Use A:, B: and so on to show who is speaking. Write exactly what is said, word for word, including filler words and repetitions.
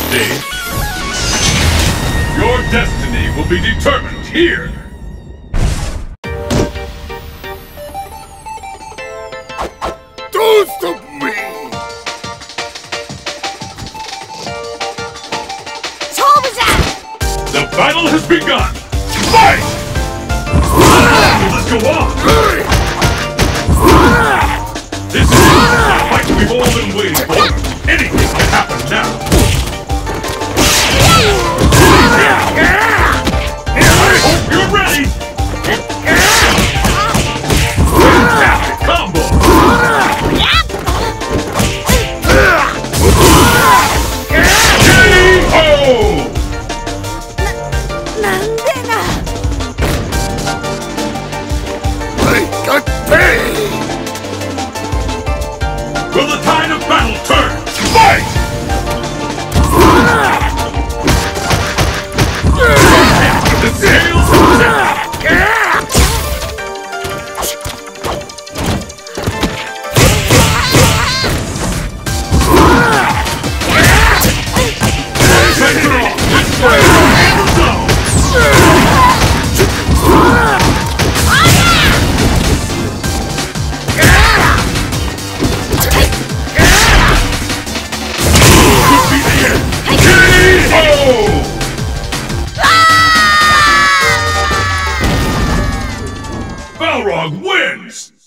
A: stage. Your destiny will be determined here.
B: Don't stop me!
A: The battle has begun! Fight! Let's go on! This is the fight we've all been waiting for! Anything can happen now! I hope you're ready! Fantastic combo! K O! Will the tide of battle turn? Fight! The scales are set! Pressure off! This way! Go! Balrog wins!